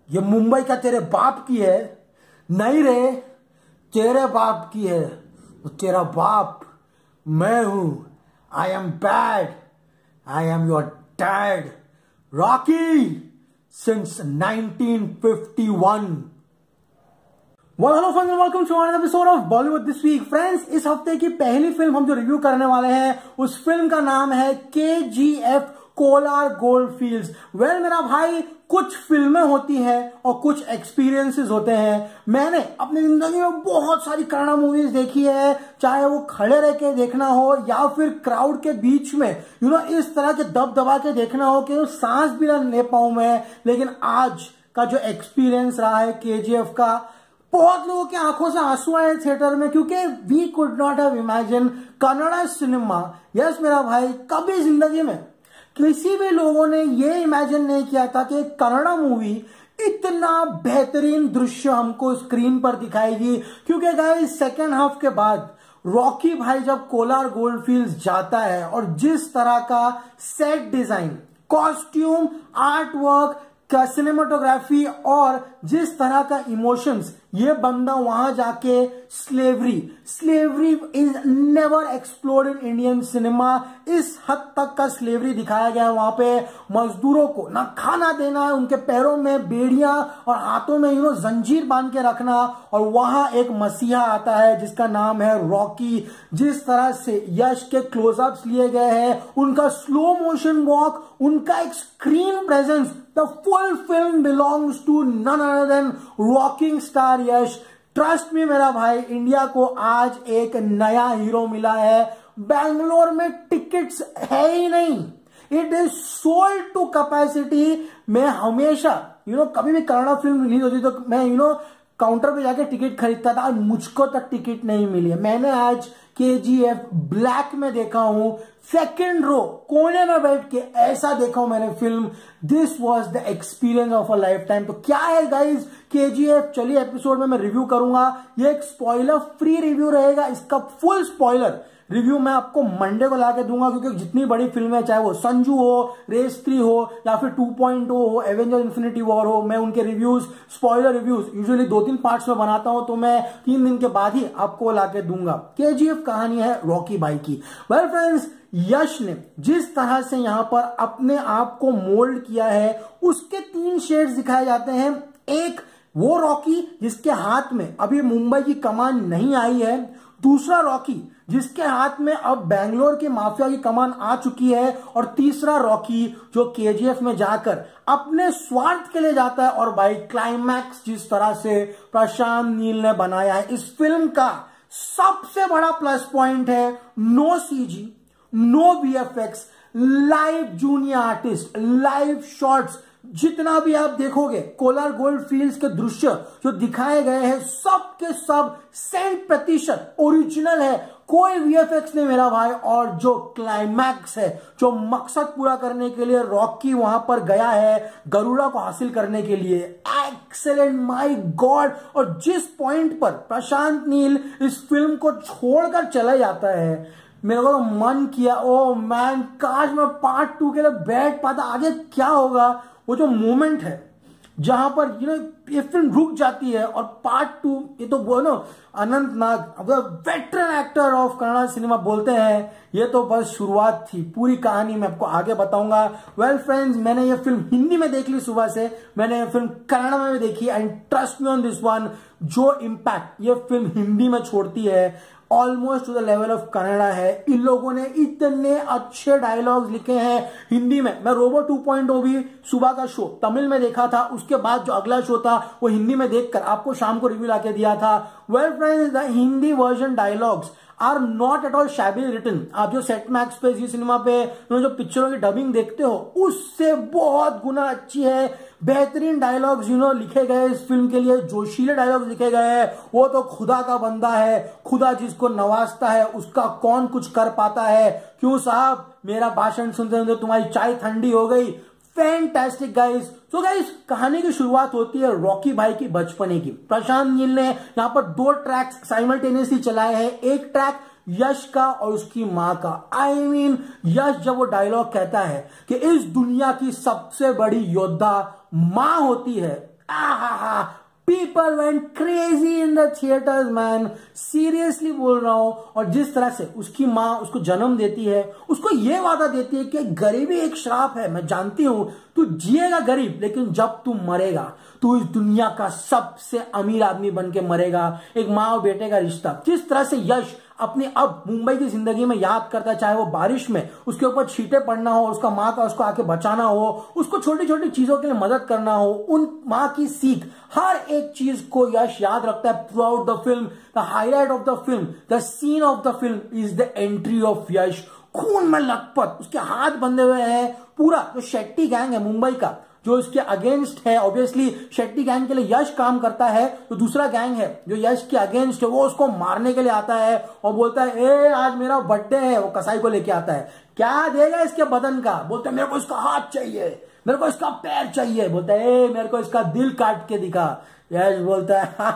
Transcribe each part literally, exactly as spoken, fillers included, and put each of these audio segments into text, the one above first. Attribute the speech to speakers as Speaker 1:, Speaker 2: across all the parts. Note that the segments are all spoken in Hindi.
Speaker 1: ये मुंबई क्या तेरे बाप की है? नहीं रे, तेरे बाप की है। तो तेरा बाप मैं हूं। I am bad, I am your dad, Rocky since nineteen fifty one. Well, hello friends and welcome to another episode of Bollywood this week. Friends, इस हफ्ते की पहली फिल्म हम जो रिव्यू करने वाले हैं उस फिल्म का नाम है K G F Kolar gold fields. Well मेरा भाई, कुछ फिल्में होती हैं और कुछ एक्सपीरियंसेस होते हैं। मैंने अपनी जिंदगी में बहुत सारी कन्नड़ मूवीज देखी है, चाहे वो खड़े रह के देखना हो या फिर क्राउड के बीच में यू नो इस तरह के दब दबा के देखना हो कि सांस भी ना ले पाऊं मैं। लेकिन आज का जो एक्सपीरियंस रहा है के जी एफ का, बहुत लोगों की आंखों से आंसू आए थिएटर में, क्योंकि we could not have imagine Kannada cinema. Yes मेरा भाई, कभी जिंदगी में किसी भी लोगों ने ये इमेजिन नहीं किया था कि कन्नड़ा मूवी इतना बेहतरीन दृश्य हमको स्क्रीन पर दिखाएगी। क्योंकि गाइस, सेकेंड हाफ के बाद रॉकी भाई जब कोलार गोल्ड फील्ड्स जाता है और जिस तरह का set design, costume, art work का, सिनेमाटोग्राफी और जिस तरह का इमोशंस ये बंदा वहां जाके slavery slavery is never explored in Indian cinema. इस हद तक का स्लेवरी दिखाया गया है वहां पे। मजदूरों को ना खाना देना है, उनके पैरों में बेड़ियां और हाथों में यू नो जंजीर बांध के रखना। और वहां एक मसीहा आता है जिसका नाम है रॉकी। जिस तरह से यश के क्लोजअप्स लिए गए हैं, उनका स्लो मोशन वॉक, उनका एक screen presence, the full film belongs to none other than rocking star Yash. Trust me मेरा भाई, इंडिया को आज एक नया हीरो मिला है। बैंगलोर में टिकट्स है ही नहीं, it is sold to capacity. मैं हमेशा यू नो कभी भी कन्नड़ा फिल्म रिलीज होती तो मैं यू नो काउंटर पे जाके टिकट खरीदता था, और मुझको तक टिकट नहीं मिली है। मैंने आज के जी एफ ब्लैक में देखा हूं, सेकेंड रो कोने में बैठ के ऐसा देखा हूं मैंने film. This was the experience of a lifetime. तो क्या है गाइज के जी एफ, चलिए एपिसोड में मैं रिव्यू करूंगा। ये एक स्पॉइलर फ्री रिव्यू रहेगा। इसका फुल स्पॉइलर रिव्यू मैं आपको मंडे को लाके दूंगा, क्योंकि जितनी बड़ी फिल्में, चाहे वो संजू हो, रेस थ्री हो या फिर टू पॉइंट ओ हो, एवेंजर इन्फिनिटी वॉर हो, मैं उनके रिव्यूज, स्पॉइलर रिव्यूज यूजुअली दो तीन पार्ट्स में बनाता हूं, तो मैं तीन दिन के बाद ही आपको लाके दूंगा। के जी एफ कहानी है रॉकी भाई की। वेल फ्रेंड्स, यश ने जिस तरह से यहां पर अपने आप को मोल्ड किया है, उसके तीन शेड्स दिखाए जाते हैं। एक वो रॉकी जिसके हाथ में अभी मुंबई की कमान नहीं आई है, दूसरा रॉकी जिसके हाथ में अब बैंगलोर के माफिया की कमान आ चुकी है, और तीसरा रॉकी जो के जी एफ में जाकर अपने स्वार्थ के लिए जाता है। और भाई क्लाइमैक्स जिस तरह से प्रशांत नील ने बनाया है, इस फिल्म का सबसे बड़ा प्लस पॉइंट है no CG, no V F X, live junior artist, live shots. जितना भी आप देखोगे कोलार गोल्ड फील्ड्स के दृश्य जो दिखाए गए हैं, सब के सब सेंट प्रतिशत ओरिजिनल है, कोई वी एफ एक्स नहीं मेरा भाई। और जो क्लाइमैक्स है, जो मकसद पूरा करने के लिए रॉकी वहां पर गया है गरुड़ा को हासिल करने के लिए, एक्सेलेंट, माय गॉड। और जिस पॉइंट पर प्रशांत नील इस फिल्म को छोड़कर चला जाता है, मेरे को तो मन किया, ओ मैन, काश मैं पार्ट टू के लिए बैठ पाता। आगे क्या होगा, वो जो मोमेंट है जहां पर यू नो ये फिल्म रुक जाती है और पार्ट टू, ये तो वो no Anant Nag, veteran actor of Kannada cinema, बोलते हैं ये तो बस शुरुआत थी, पूरी कहानी मैं आपको आगे बताऊंगा। वेल फ्रेंड्स, मैंने ये फिल्म हिंदी में देख ली सुबह से, मैंने ये फिल्म कन्नड़ा में भी देखी, and trust me on this one, जो इम्पैक्ट ये फिल्म हिंदी में छोड़ती है almost to the level of Kannada है। इन लोगों ने इतने अच्छे डायलॉग्स लिखे हैं हिंदी में। मैं रोबो टू पॉइंट ओ भी सुबह का शो तमिल में देखा था, उसके बाद जो अगला शो था वो हिंदी में देखकर आपको शाम को रिव्यू लाके दिया था। Well friends, the Hindi version dialogues are not at all shabby written. आप जो सेट मैक्स पे, जी सिनेमा पे जो पिक्चरों की डबिंग देखते हो, उससे बहुत गुना अच्छी है। बेहतरीन डायलॉग्स यू नो लिखे गए इस फिल्म के लिए, जोशीले डायलॉग्स लिखे गए हैं। वो तो खुदा का बंदा है, खुदा जिसको नवाजता है उसका कौन कुछ कर पाता है। क्यों साहब, मेरा भाषण सुनते सुनते तुम्हारी चाय ठंडी हो गई। Fantastic guys. सो गाइस, कहानी की शुरुआत होती है रॉकी भाई की बचपने की। प्रशांत नील ने यहाँ पर दो ट्रैक्स साइमल्टेनियसली चलाए हैं। एक ट्रैक यश का और उसकी मां का। I I mean mean, Yash जब वो डायलॉग कहता है कि इस दुनिया की सबसे बड़ी योद्धा मां होती है, aha, people went crazy in the theatres man, seriously बोल रहा हूं। और जिस तरह से उसकी माँ उसको जन्म देती है, उसको ये वादा देती है कि गरीबी एक श्राप है, मैं जानती हूं तू जिएगा गरीब, लेकिन जब तू मरेगा तू इस दुनिया का सबसे अमीर आदमी बन के मरेगा। एक माँ और बेटे का रिश्ता, जिस तरह से यश अपनी अब मुंबई की जिंदगी में याद करता है, चाहे वो बारिश में उसके ऊपर छींटे पड़ना हो, उसका माँ का उसको आके बचाना हो, उसको छोटी छोटी चीजों के लिए मदद करना हो, उन माँ की सीख, हर एक चीज को यश याद रखता है throughout the film. The highlight of the film, the scene of the film is the entry of Yash, खून में लथपथ, उसके हाथ बंधे हुए हैं। पूरा जो शेट्टी गैंग है मुंबई का, जो इसके अगेंस्ट है, ऑब्वियसली शेट्टी गैंग के लिए यश काम करता है, तो दूसरा गैंग है जो यश के अगेंस्ट है, वो उसको मारने के लिए आता है और बोलता है ए आज मेरा बर्थडे है। वो कसाई को लेके आता है, क्या देगा इसके बदन का, बोलता है मेरे को इसका हाथ चाहिए, मेरे को इसका पैर चाहिए, बोलता है ए मेरे को इसका दिल काट के दिखा। यश बोलता है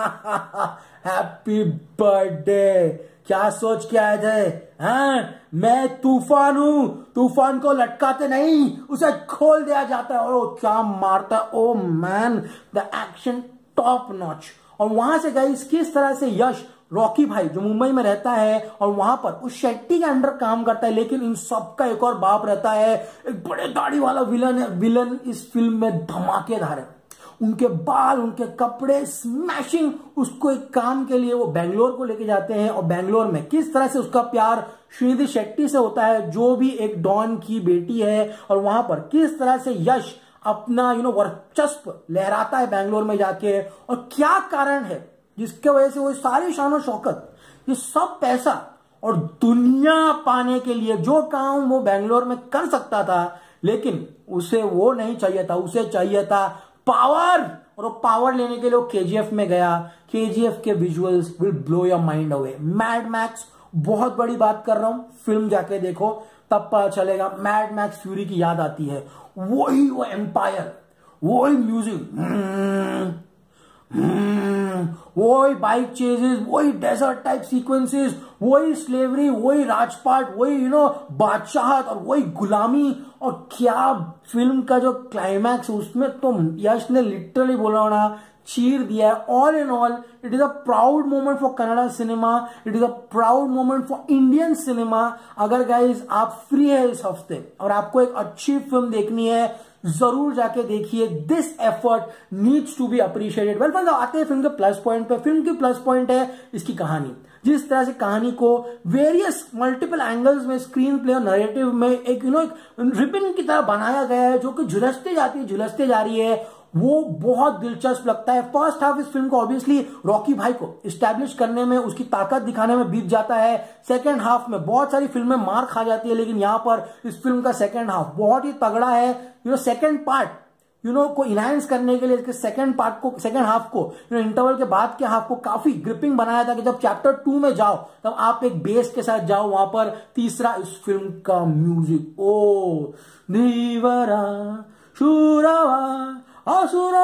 Speaker 1: हैप्पी बर्थडे, क्या सोच के आए थे, हाँ मैं तूफान हूं, तूफान को लटकाते नहीं उसे खोल दिया जाता है। और वो क्या मारता है, oh man, the action top notch. और वहां से गाइस किस तरह से यश रॉकी भाई जो मुंबई में रहता है और वहां पर उस शेट्टी के अंडर काम करता है, लेकिन इन सबका एक और बाप रहता है, एक बड़े दाढ़ी वाला विलन है। विलन इस फिल्म में धमाकेदार है, उनके बाल, उनके कपड़े स्मैशिंग। उसको एक काम के लिए वो बेंगलोर को लेके जाते हैं और बेंगलोर में किस तरह से उसका प्यार श्रीनिधि शेट्टी से होता है, जो भी एक डॉन की बेटी है। और वहां पर किस तरह से यश अपना यू नो वर्चस्व लहराता है बेंगलोर में जाके, और क्या कारण है जिसके वजह से वो सारी शान शौकत, ये सब पैसा और दुनिया पाने के लिए जो काम वो बेंगलोर में कर सकता था, लेकिन उसे वो नहीं चाहिए था, उसे चाहिए था पावर। और वो पावर लेने के लिए वो केजीएफ में गया। केजीएफ के visuals will blow your mind away. Mad Max, बहुत बड़ी बात कर रहा हूं, फिल्म जाके देखो तब पता चलेगा। मैड मैक्स फ्यूरी की याद आती है, वही वो एम्पायर, वही म्यूजिक, वही बाइक चेजेस, वही डेजर्ट टाइप सीक्वेंसेस, वही स्लेवरी, वही राजपाट, वही यू नो बादशाहत और वही गुलामी। और क्या फिल्म का जो क्लाइमैक्स, उसमें तो यश ने लिटरली बोला होना चीर दिया है। All in all it is a proud moment for Kannada cinema, it is a proud moment for Indian cinema. अगर गाइज आप फ्री है इस हफ्ते और आपको एक अच्छी फिल्म देखनी है, जरूर जाके देखिए। This effort needs to be appreciated. Well friends, आते हैं फिल्म के प्लस पॉइंट पे। फिल्म की प्लस पॉइंट है इसकी कहानी। जिस तरह से कहानी को वेरियस मल्टीपल एंगल्स में स्क्रीन प्ले और नरेटिव में एक यू नो एक रिबन की तरह बनाया गया है, जो कि झुलसते जाती है झुलसते जा रही है, वो बहुत दिलचस्प लगता है। फर्स्ट हाफ इस फिल्म को ऑब्वियसली रॉकी भाई को इस्टेब्लिश करने में, उसकी ताकत दिखाने में बीत जाता है। सेकंड हाफ में बहुत सारी फिल्में मार खा जाती है, लेकिन यहां पर इस फिल्म का सेकंड हाफ बहुत ही तगड़ा है। You know second part you know को इनहांस करने के लिए इसके सेकंड पार्ट को, सेकंड हाफ को, यू नो इंटरवल के बाद के हाफ को काफी ग्रिपिंग बनाया था कि जब चैप्टर टू में जाओ तब आप एक बेस के साथ जाओ। वहां पर तीसरा, इस फिल्म का म्यूजिक, ओ धीवरा शूरवा असुरा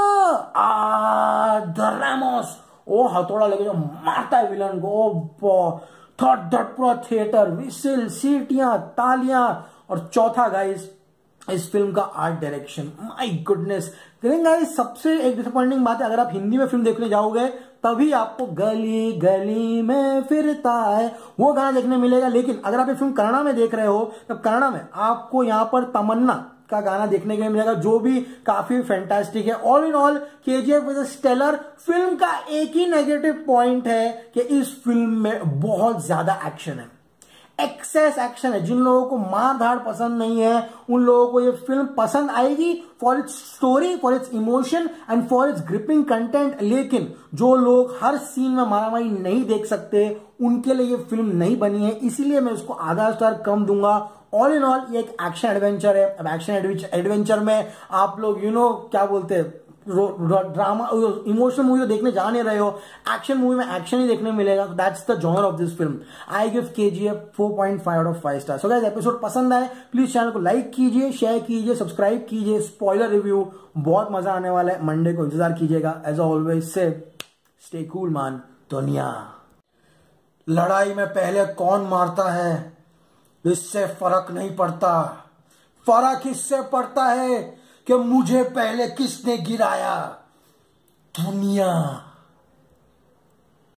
Speaker 1: आ धर्मोस, ओ हथौड़ा लेके जो मारता है विलन को, थर्ड थर्ड पूरा थिएटर, विसिल, सीटियां, तालियां। और चौथा गाइस, इस फिल्म का आर्ट डायरेक्शन, माय गुडनेस। लेकिन गाइस सबसे एक डिसअपॉइंटिंग बात है, अगर आप हिंदी में फिल्म देखने जाओगे तभी आपको गली गली में फिरता है वो गाना देखने मिलेगा। लेकिन अगर आप ये फिल्म कन्नड़ा में देख रहे हो तो कन्नड़ा में आपको यहां पर तमन्ना का गाना देखने के लिए मिलेगा, जो भी काफी फैंटास्टिक है। All in all KGF is a stellar film. का एक ही नेगेटिव पॉइंट है कि इस फिल्म में बहुत ज्यादा एक्शन है, एक्सेस एक्शन है। जिन लोगों को मार धाड़ पसंद नहीं है उन लोगों को ये फिल्म पसंद आएगी for its story, for its emotion and for its gripping content. लेकिन जो लोग हर सीन में मारामारी नहीं देख सकते उनके लिए ये फिल्म नहीं बनी है, इसीलिए मैं उसको आधा स्टार कम दूंगा। ऑल इन ऑल ये एक एक्शन एडवेंचर है। अब एक्शन एडवेंचर में आप लोग यू नो क्या बोलते हैं, ड्रामा इमोशनल मूवी देखने जा नहीं रहे हो, एक्शन मूवी में एक्शन ही देखने मिलेगा। तो that's the genre of this film. I give KGF four point five out of five star. So guys, episode पसंद आए प्लीज चैनल को लाइक कीजिए, शेयर कीजिए, सब्सक्राइब कीजिए। स्पॉइलर रिव्यू बहुत मजा आने वाला है, मंडे को इंतजार कीजिएगा। As always so stay cool man. दुनिया लड़ाई में पहले कौन मारता है इससे फर्क नहीं पड़ता, फर्क इससे पड़ता है कि मुझे पहले किसने गिराया? दुनिया।